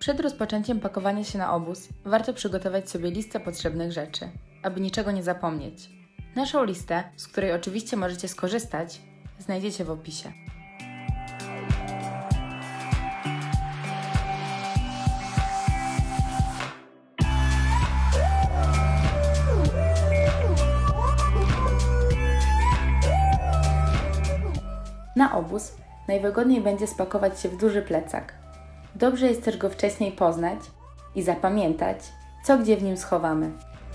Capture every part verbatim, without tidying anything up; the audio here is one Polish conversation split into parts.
Przed rozpoczęciem pakowania się na obóz warto przygotować sobie listę potrzebnych rzeczy, aby niczego nie zapomnieć. Naszą listę, z której oczywiście możecie skorzystać, znajdziecie w opisie. Na obóz najwygodniej będzie spakować się w duży plecak. Dobrze jest też go wcześniej poznać i zapamiętać, co gdzie w nim schowamy.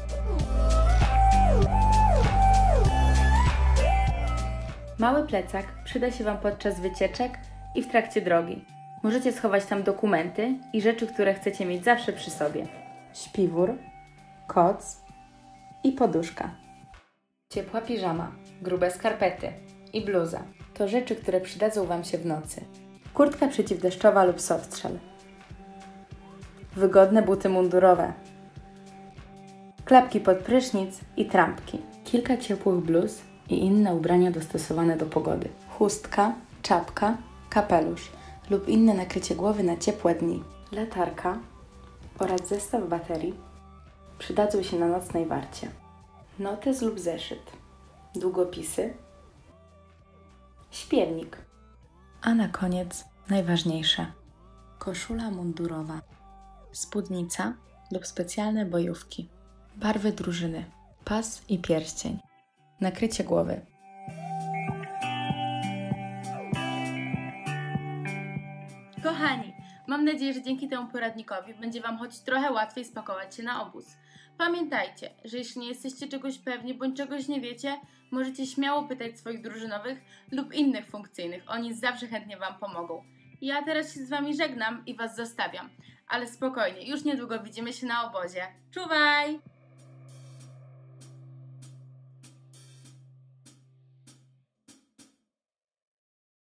Mały plecak przyda się Wam podczas wycieczek i w trakcie drogi. Możecie schować tam dokumenty i rzeczy, które chcecie mieć zawsze przy sobie. Śpiwór, koc i poduszka. Ciepła piżama, grube skarpety i bluza to rzeczy, które przydadzą Wam się w nocy. Kurtka przeciwdeszczowa lub softshell. Wygodne buty mundurowe. Klapki pod prysznic i trampki. Kilka ciepłych bluz i inne ubrania dostosowane do pogody. Chustka, czapka, kapelusz lub inne nakrycie głowy na ciepłe dni. Latarka oraz zestaw baterii przydadzą się na nocnej warcie. Notes lub zeszyt. Długopisy. Śpiewnik. A na koniec najważniejsze. Koszula mundurowa. Spódnica lub specjalne bojówki. Barwy drużyny. Pas i pierścień. Nakrycie głowy. Kochani, mam nadzieję, że dzięki temu poradnikowi będzie Wam choć trochę łatwiej spakować się na obóz. Pamiętajcie, że jeśli nie jesteście czegoś pewni bądź czegoś nie wiecie, możecie śmiało pytać swoich drużynowych lub innych funkcyjnych. Oni zawsze chętnie Wam pomogą. Ja teraz się z Wami żegnam i Was zostawiam. Ale spokojnie, już niedługo widzimy się na obozie. Czuwaj!